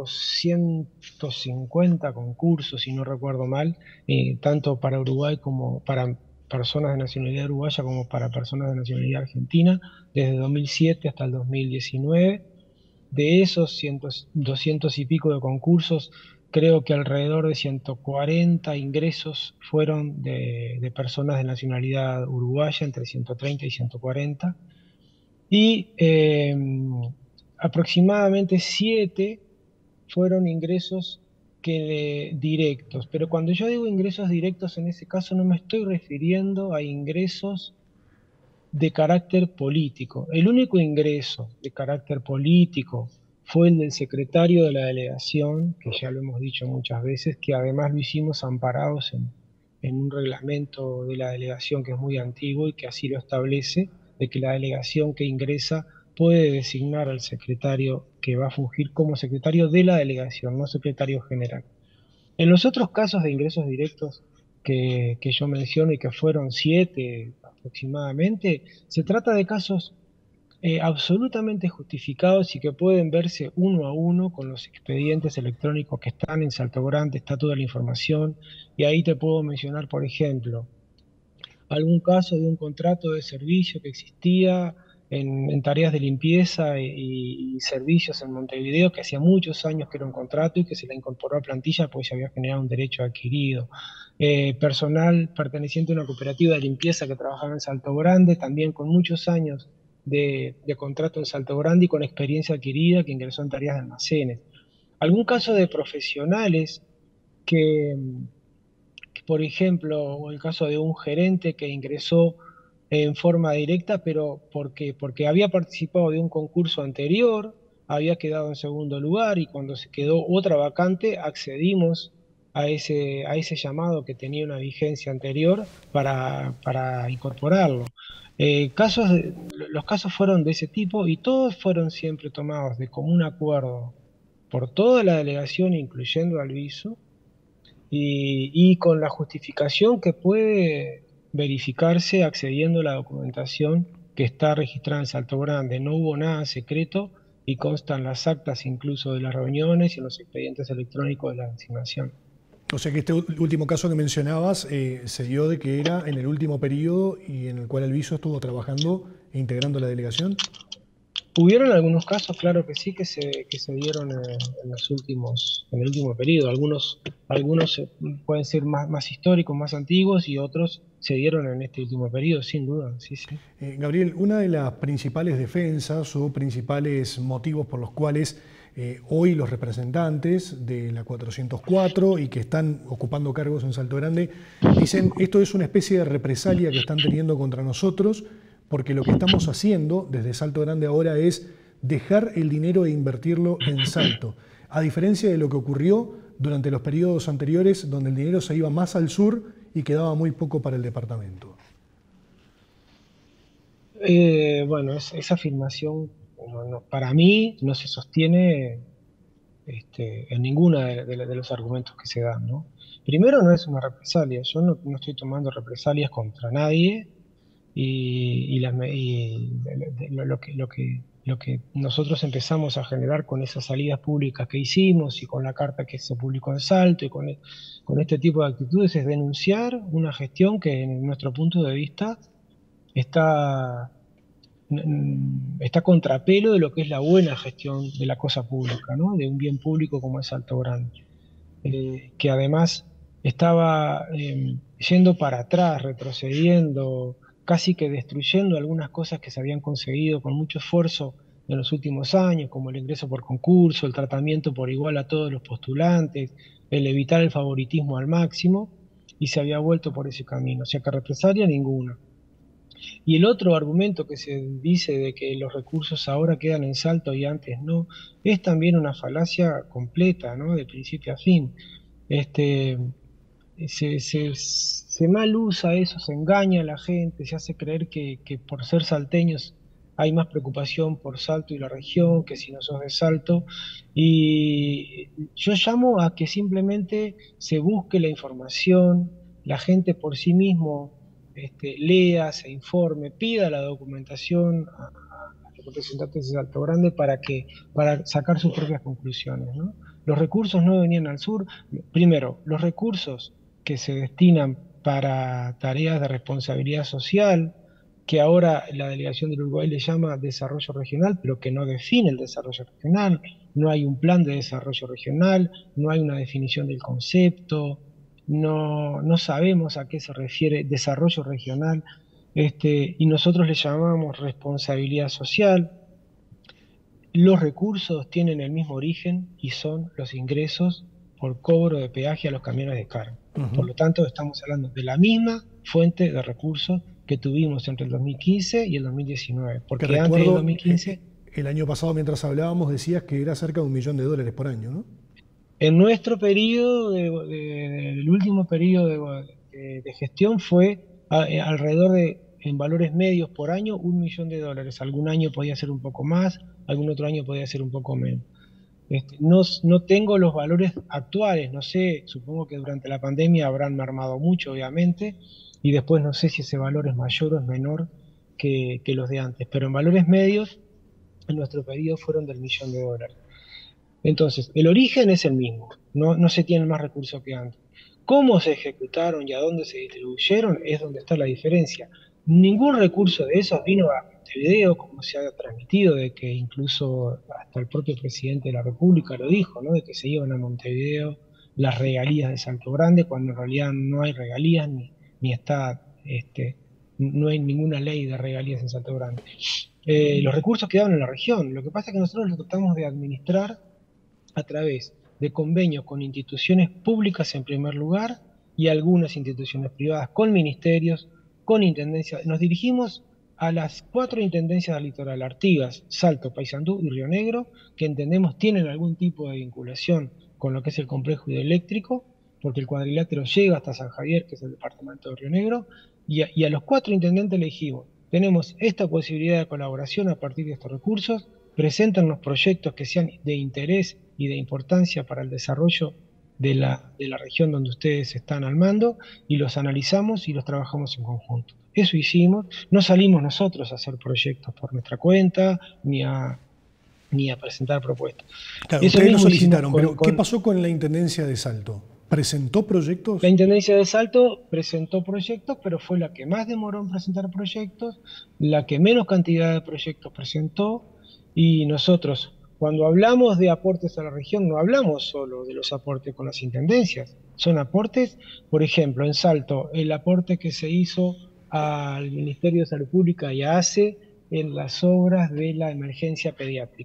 250 concursos, si no recuerdo mal, tanto para Uruguay como para personas de nacionalidad uruguaya como para personas de nacionalidad argentina, desde 2007 hasta el 2019. De esos 200 y pico de concursos, creo que alrededor de 140 ingresos fueron de personas de nacionalidad uruguaya, entre 130 y 140. Y aproximadamente 7 fueron ingresos directos. Pero cuando yo digo ingresos directos, en ese caso no me estoy refiriendo a ingresos de carácter político. El único ingreso de carácter político fue el del secretario de la delegación, que ya lo hemos dicho muchas veces, que además lo hicimos amparados en un reglamento de la delegación que es muy antiguo y que así lo establece, de que la delegación que ingresa puede designar al secretario que va a fungir como secretario de la delegación, no secretario general. En los otros casos de ingresos directos que yo menciono y que fueron 7 aproximadamente, se trata de casos absolutamente justificados y que pueden verse uno a uno con los expedientes electrónicos que están en Salto Grande, está toda la información, y ahí te puedo mencionar, por ejemplo, algún caso de un contrato de servicio que existía en tareas de limpieza y servicios en Montevideo, que hacía muchos años que era un contrato y que se le incorporó a plantilla porque se había generado un derecho adquirido. Personal perteneciente a una cooperativa de limpieza que trabajaba en Salto Grande, también con muchos años de contrato en Salto Grande y con experiencia adquirida, que ingresó en tareas de almacenes. Algún caso de profesionales que por ejemplo, el caso de un gerente que ingresó en forma directa, pero porque había participado de un concurso anterior, había quedado en segundo lugar y cuando se quedó otra vacante accedimos a ese llamado que tenía una vigencia anterior para incorporarlo. Los casos fueron de ese tipo y todos fueron siempre tomados de común acuerdo por toda la delegación, incluyendo al viso, y con la justificación que puede verificarse accediendo a la documentación que está registrada en Salto Grande. No hubo nada secreto y constan las actas incluso de las reuniones y en los expedientes electrónicos de la designación. O sea que este último caso que mencionabas se dio de que era en el último periodo y en el cual el viso estuvo trabajando e integrando la delegación. Hubieron algunos casos, claro que sí, que se dieron en el último periodo. Algunos pueden ser más históricos, más antiguos, y otros se dieron en este último periodo, sin duda, sí, sí. Gabriel, una de las principales defensas o principales motivos por los cuales Hoy los representantes de la 404 y que están ocupando cargos en Salto Grande dicen esto es una especie de represalia que están teniendo contra nosotros porque lo que estamos haciendo desde Salto Grande ahora es dejar el dinero e invertirlo en Salto, a diferencia de lo que ocurrió durante los periodos anteriores donde el dinero se iba más al sur y quedaba muy poco para el departamento. Bueno, esa afirmación para mí no se sostiene en ninguna de los argumentos que se dan, ¿no? Primero, no es una represalia, yo no estoy tomando represalias contra nadie lo que nosotros empezamos a generar con esas salidas públicas que hicimos y con la carta que se publicó en Salto y con este tipo de actitudes es denunciar una gestión que en nuestro punto de vista está contrapelo de lo que es la buena gestión de la cosa pública, ¿no? De un bien público como es Salto Grande, que además estaba yendo para atrás, retrocediendo, casi que destruyendo algunas cosas que se habían conseguido con mucho esfuerzo en los últimos años, como el ingreso por concurso, el tratamiento por igual a todos los postulantes, el evitar el favoritismo al máximo, y se había vuelto por ese camino, o sea que represalia ninguna. Y el otro argumento que se dice de que los recursos ahora quedan en Salto y antes no, es también una falacia completa, ¿no? De principio a fin. Se mal usa eso, se engaña a la gente, se hace creer que por ser salteños hay más preocupación por Salto y la región que si no sos de Salto. Y yo llamo a que simplemente se busque la información, la gente por sí mismo lea, se informe, pida la documentación a los representantes de Salto Grande para sacar sus propias conclusiones, ¿no? Los recursos no venían al sur. Primero, los recursos que se destinan para tareas de responsabilidad social, que ahora la delegación del Uruguay le llama desarrollo regional, pero que no define el desarrollo regional, no hay un plan de desarrollo regional, no hay una definición del concepto, no sabemos a qué se refiere desarrollo regional, y nosotros le llamamos responsabilidad social. Los recursos tienen el mismo origen y son los ingresos por cobro de peaje a los camiones de carga. Por lo tanto, estamos hablando de la misma fuente de recursos que tuvimos entre el 2015 y el 2019. Porque antes del 2015... El año pasado, mientras hablábamos, decías que era cerca de $1 millón por año, ¿no? En nuestro periodo, el último periodo de gestión fue alrededor de, en valores medios por año, $1 millón. Algún año podía ser un poco más, algún otro año podía ser un poco menos. No tengo los valores actuales, no sé, supongo que durante la pandemia habrán mermado mucho, obviamente, y después no sé si ese valor es mayor o es menor que los de antes, pero en valores medios, en nuestro periodo fueron del $1 millón. Entonces, el origen es el mismo, no se tienen más recursos que antes. Cómo se ejecutaron y a dónde se distribuyeron es donde está la diferencia. Ningún recurso de esos vino a Montevideo, como se ha transmitido, de que incluso hasta el propio presidente de la República lo dijo, ¿no? De que se iban a Montevideo las regalías de Salto Grande, cuando en realidad no hay regalías ni está, no hay ninguna ley de regalías en Salto Grande. Los recursos quedaban en la región. Lo que pasa es que nosotros los tratamos de administrar a través de convenios con instituciones públicas en primer lugar y algunas instituciones privadas, con ministerios, con intendencias. Nos dirigimos a las 4 intendencias del litoral: Artigas, Salto, Paysandú y Río Negro, que entendemos tienen algún tipo de vinculación con lo que es el complejo hidroeléctrico, porque el cuadrilátero llega hasta San Javier, que es el departamento de Río Negro, y a los 4 intendentes le dijimos: tenemos esta posibilidad de colaboración a partir de estos recursos, presentan los proyectos que sean de interés y de importancia para el desarrollo de la región donde ustedes están al mando, y los analizamos y los trabajamos en conjunto. Eso hicimos, no salimos nosotros a hacer proyectos por nuestra cuenta, ni a presentar propuestas. Claro, ustedes lo solicitaron, pero ¿qué pasó con la Intendencia de Salto? ¿Presentó proyectos? La Intendencia de Salto presentó proyectos, pero fue la que más demoró en presentar proyectos, la que menos cantidad de proyectos presentó, y nosotros, cuando hablamos de aportes a la región, no hablamos solo de los aportes con las intendencias, son aportes, por ejemplo, en Salto, el aporte que se hizo al Ministerio de Salud Pública y a ACE en las obras de la emergencia pediátrica.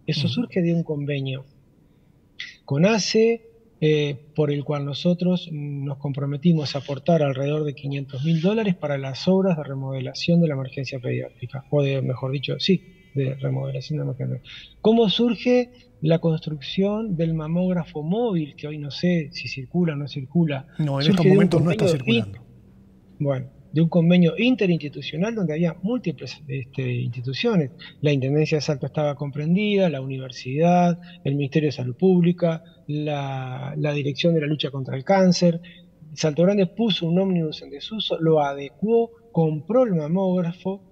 Eso surge de un convenio con ACE, por el cual nosotros nos comprometimos a aportar alrededor de $500.000 para las obras de remodelación de la emergencia pediátrica, o de, mejor dicho, sí, de remodelación de la emergencia. ¿Cómo surge la construcción del mamógrafo móvil, que hoy no sé si circula o no circula? No, en estos momentos no está circulando. Bueno, de un convenio interinstitucional donde había múltiples instituciones. La Intendencia de Salto estaba comprendida, la universidad, el Ministerio de Salud Pública, la Dirección de la Lucha contra el Cáncer. Salto Grande puso un ómnibus en desuso, lo adecuó, compró el mamógrafo,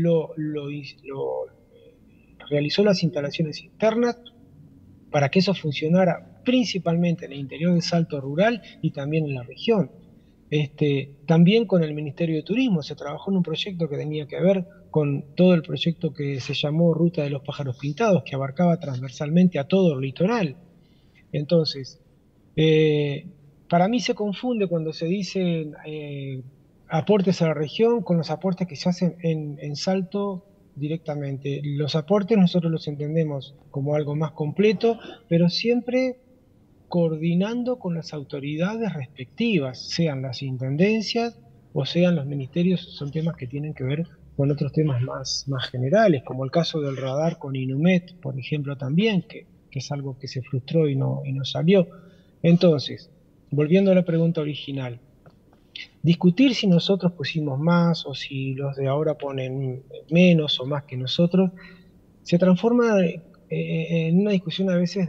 realizó las instalaciones internas para que eso funcionara principalmente en el interior del Salto rural y también en la región. También con el Ministerio de Turismo se trabajó en un proyecto que tenía que ver con todo el proyecto que se llamó Ruta de los Pájaros Pintados, que abarcaba transversalmente a todo el litoral. Entonces, para mí se confunde cuando se dicen aportes a la región con los aportes que se hacen en Salto directamente. Los aportes nosotros los entendemos como algo más completo, pero siempre coordinando con las autoridades respectivas, sean las intendencias o sean los ministerios. Son temas que tienen que ver con otros temas más generales, como el caso del radar con Inumet, por ejemplo, también, que es algo que se frustró y no salió. Entonces, volviendo a la pregunta original, discutir si nosotros pusimos más o si los de ahora ponen menos o más que nosotros, se transforma en una discusión a veces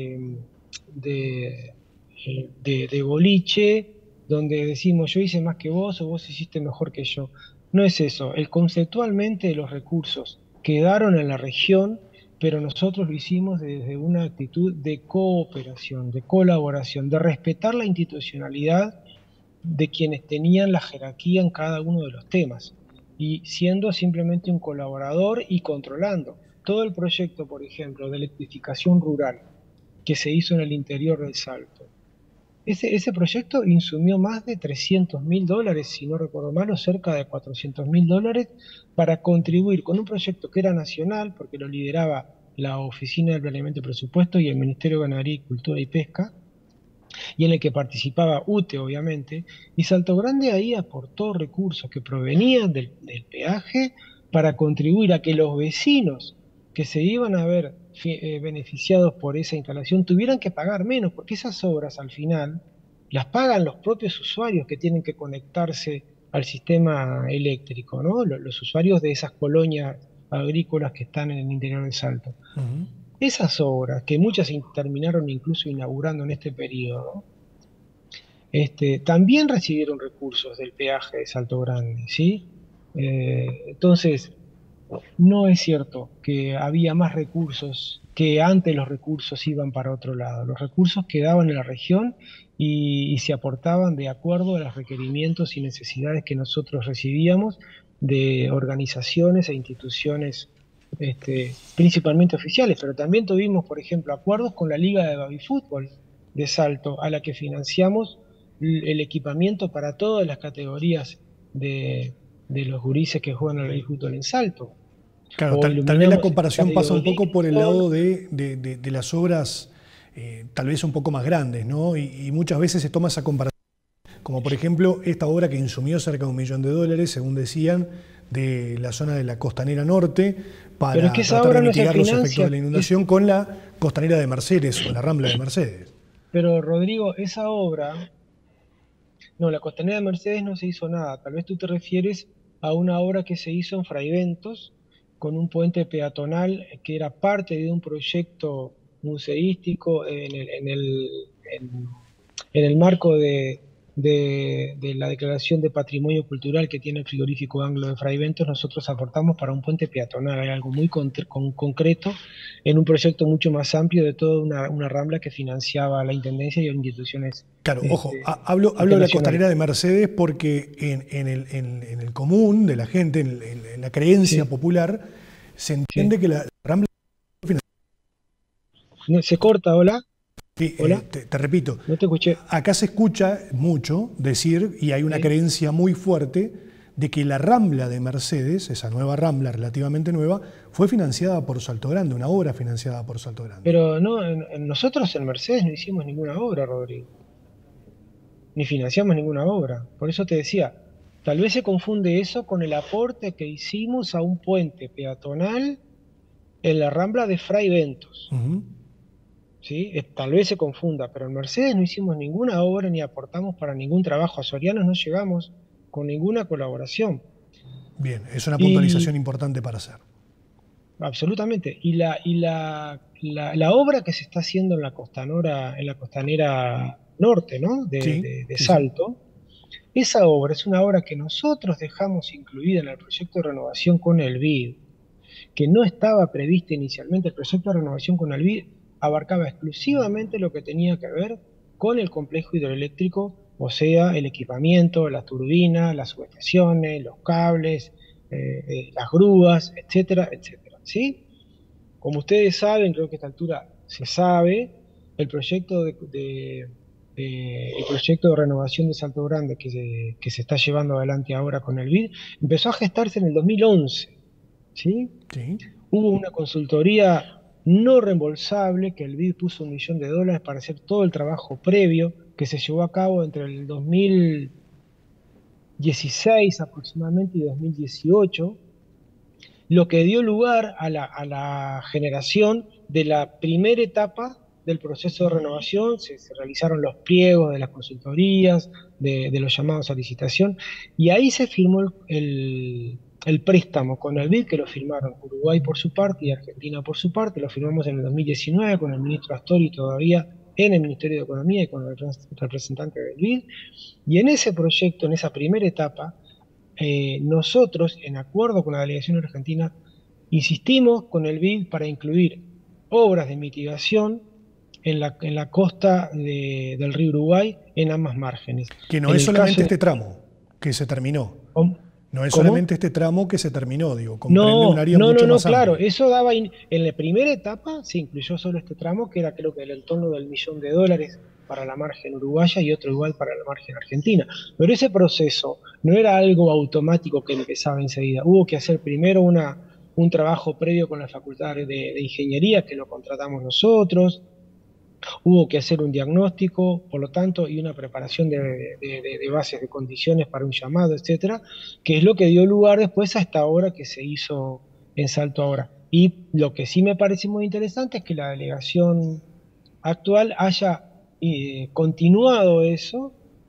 de boliche, donde decimos yo hice más que vos o vos hiciste mejor que yo. No es eso. Conceptualmente los recursos quedaron en la región, pero nosotros lo hicimos desde una actitud de cooperación, de colaboración, de respetar la institucionalidad de quienes tenían la jerarquía en cada uno de los temas, y siendo simplemente un colaborador y controlando. Todo el proyecto, por ejemplo, de electrificación rural que se hizo en el interior del Salto, ese proyecto insumió más de $300.000, si no recuerdo mal, o cerca de $400.000, para contribuir con un proyecto que era nacional, porque lo lideraba la Oficina del Planeamiento y Presupuesto y el Ministerio de Ganadería, Cultura y Pesca, y en el que participaba UTE, obviamente, y Salto Grande ahí aportó recursos que provenían del peaje para contribuir a que los vecinos que se iban a ver beneficiados por esa instalación tuvieran que pagar menos, porque esas obras al final las pagan los propios usuarios que tienen que conectarse al sistema eléctrico, ¿no? Los usuarios de esas colonias agrícolas que están en el interior del Salto. Uh-huh. Esas obras, que muchas terminaron incluso inaugurando en este periodo, también recibieron recursos del peaje de Salto Grande, ¿sí? Entonces, no es cierto que había más recursos, que antes los recursos iban para otro lado. Los recursos quedaban en la región y se aportaban de acuerdo a los requerimientos y necesidades que nosotros recibíamos de organizaciones e instituciones, principalmente oficiales, pero también tuvimos, por ejemplo, acuerdos con la Liga de Baby Fútbol de Salto, a la que financiamos el equipamiento para todas las categorías de los gurises que juegan al baby fútbol en Salto. Claro, tal vez la comparación pasa un poco por el lado de las obras tal vez un poco más grandes, ¿no? Y muchas veces se toma esa comparación, como por ejemplo esta obra que insumió cerca de $1 millón, según decían, de la zona de la Costanera Norte, para tratar de mitigar los efectos de la inundación con la Costanera de Mercedes o la Rambla de Mercedes. Pero Rodrigo, esa obra, no, la Costanera de Mercedes no se hizo nada. Tal vez tú te refieres a una obra que se hizo en Fray Bentos, con un puente peatonal que era parte de un proyecto museístico en el marco de la declaración de patrimonio cultural que tiene el frigorífico Anglo de Fray Bentos. Nosotros aportamos para un puente peatonal, hay algo muy concreto, en un proyecto mucho más amplio de toda una rambla que financiaba la Intendencia y instituciones. Claro, ojo, hablo de la Costanera de Mercedes porque en el común de la gente, en la creencia popular, se entiende que la rambla... ¿Se corta, hola? Sí, te repito, no te escuché. Acá se escucha mucho decir, y hay una creencia muy fuerte, de que la Rambla de Mercedes, esa nueva Rambla relativamente nueva, fue financiada por Salto Grande, una obra financiada por Salto Grande. Pero no, nosotros en Mercedes no hicimos ninguna obra, Rodrigo, ni financiamos ninguna obra. Por eso te decía, tal vez se confunde eso con el aporte que hicimos a un puente peatonal en la Rambla de Fray Bentos. ¿Sí? Tal vez se confunda, pero en Mercedes no hicimos ninguna obra ni aportamos para ningún trabajo. A Sorianos no llegamos con ninguna colaboración. Bien, es una puntualización importante para hacer. Absolutamente. Y la obra que se está haciendo en la costanera norte, ¿no? de Salto, esa obra es una obra que nosotros dejamos incluida en el proyecto de renovación con el BID, que no estaba prevista inicialmente. El proyecto de renovación con el BID abarcaba exclusivamente lo que tenía que ver con el complejo hidroeléctrico, o sea, el equipamiento, las turbinas, las subestaciones, los cables, las grúas, etcétera, etcétera. ¿Sí? Como ustedes saben, creo que a esta altura se sabe, el proyecto de renovación de Salto Grande que se está llevando adelante ahora con el BID empezó a gestarse en el 2011. ¿Sí? Sí. Hubo una consultoría no reembolsable que el BID puso $1 millón para hacer todo el trabajo previo que se llevó a cabo entre el 2016 aproximadamente y 2018, lo que dio lugar a la generación de la primera etapa del proceso de renovación. Se realizaron los pliegos de las consultorías, de los llamados a licitación, y ahí se firmó el préstamo con el BID, que lo firmaron Uruguay por su parte y Argentina por su parte. Lo firmamos en el 2019 con el ministro Astori todavía en el Ministerio de Economía y con el representante del BID. Y en ese proyecto, en esa primera etapa, nosotros, en acuerdo con la delegación argentina, insistimos con el BID para incluir obras de mitigación en la costa del río Uruguay, en ambas márgenes. Que no es solamente este tramo que se terminó. No es solamente este tramo que se terminó, digo, comprende un área mucho más amplia. Claro, eso daba, en la primera etapa se incluyó solo este tramo, que era creo que del entorno del $1 millón para la margen uruguaya y otro igual para la margen argentina. Pero ese proceso no era algo automático que empezaba enseguida. Hubo que hacer primero un trabajo previo con la Facultad de Ingeniería, que lo contratamos nosotros. Hubo que hacer un diagnóstico, por lo tanto, y una preparación de bases de condiciones para un llamado, etcétera, que es lo que dio lugar después a esta obra que se hizo en Salto ahora. Y lo que sí me parece muy interesante es que la delegación actual haya continuado eso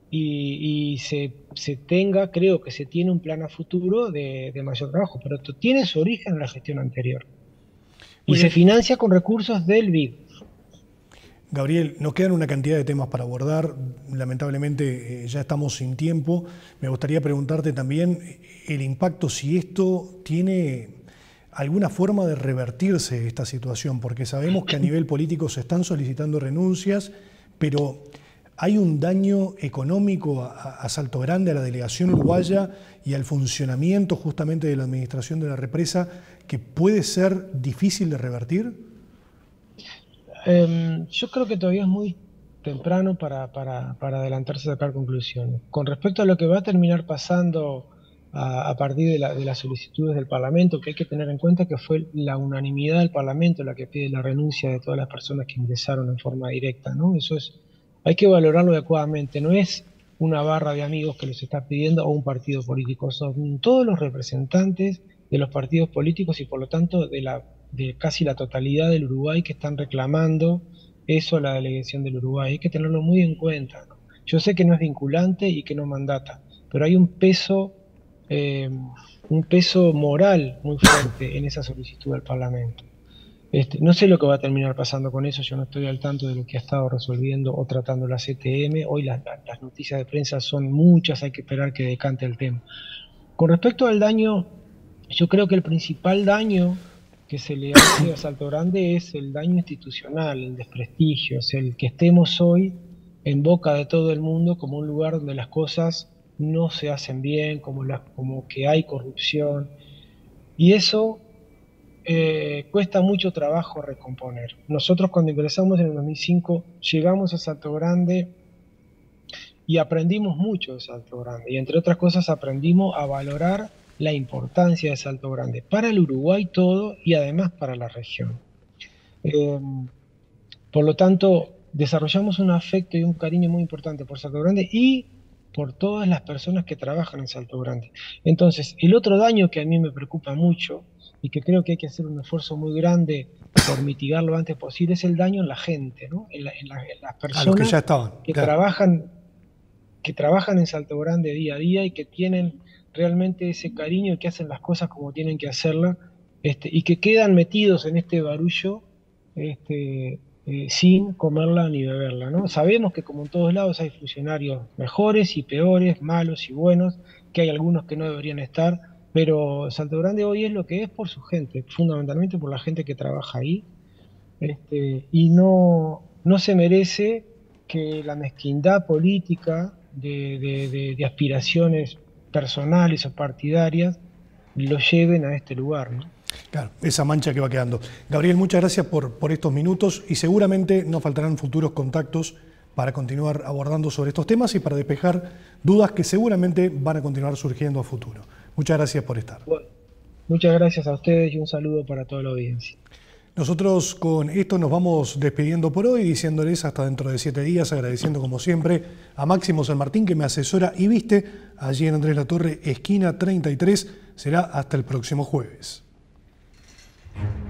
y se tenga, creo que se tiene un plan a futuro de mayor trabajo, pero tiene su origen en la gestión anterior. Y se financia con recursos del BID. Gabriel, nos quedan una cantidad de temas para abordar. Lamentablemente ya estamos sin tiempo. Me gustaría preguntarte también el impacto, si esto tiene alguna forma de revertirse esta situación, porque sabemos que a nivel político se están solicitando renuncias, pero hay un daño económico a Salto Grande, a la delegación uruguaya y al funcionamiento justamente de la administración de la represa, que puede ser difícil de revertir. Yo creo que todavía es muy temprano para adelantarse a sacar conclusiones. Con respecto a lo que va a terminar pasando a partir de las solicitudes del Parlamento, que hay que tener en cuenta que fue la unanimidad del Parlamento la que pide la renuncia de todas las personas que ingresaron en forma directa, ¿no? Hay que valorarlo adecuadamente. No es una barra de amigos que los está pidiendo o un partido político, son todos los representantes de los partidos políticos y por lo tanto de casi la totalidad del Uruguay que están reclamando eso a la delegación del Uruguay. Hay que tenerlo muy en cuenta, ¿no? Yo sé que no es vinculante y que no mandata, pero hay un peso moral muy fuerte en esa solicitud del Parlamento. No sé lo que va a terminar pasando con eso, yo no estoy al tanto de lo que ha estado resolviendo o tratando la CTM. Hoy las noticias de prensa son muchas, hay que esperar que decante el tema. Con respecto al daño, yo creo que el principal daño que se le hace a Salto Grande es el daño institucional, el desprestigio, es el que estemos hoy en boca de todo el mundo como un lugar donde las cosas no se hacen bien, como que hay corrupción, y eso cuesta mucho trabajo recomponer. Nosotros cuando ingresamos en el 2005 llegamos a Salto Grande y aprendimos mucho de Salto Grande. Y entre otras cosas aprendimos a valorar la importancia de Salto Grande para el Uruguay todo y además para la región. Por lo tanto, desarrollamos un afecto y un cariño muy importante por Salto Grande y por todas las personas que trabajan en Salto Grande. Entonces, el otro daño que a mí me preocupa mucho y que creo que hay que hacer un esfuerzo muy grande por mitigarlo lo antes posible es el daño en la gente, ¿no? En las personas que ya estaban, que claro. trabajan en Salto Grande día a día y que tienen realmente ese cariño y que hacen las cosas como tienen que hacerlas, y que quedan metidos en este barullo sin comerla ni beberla, ¿no? Sabemos que como en todos lados hay funcionarios mejores y peores, malos y buenos, que hay algunos que no deberían estar, pero Salto Grande hoy es lo que es por su gente, fundamentalmente por la gente que trabaja ahí, y no se merece que la mezquindad política de aspiraciones personales o partidarias lo lleven a este lugar, ¿no? Claro, esa mancha que va quedando. Gabriel, muchas gracias por estos minutos y seguramente nos faltarán futuros contactos para continuar abordando sobre estos temas y para despejar dudas que seguramente van a continuar surgiendo a futuro. Muchas gracias por estar. Bueno, muchas gracias a ustedes y un saludo para toda la audiencia. Nosotros con esto nos vamos despidiendo por hoy, diciéndoles hasta dentro de 7 días, agradeciendo como siempre a Máximo San Martín que me asesora y viste allí en Andrés Latorre, esquina 33. Será hasta el próximo jueves.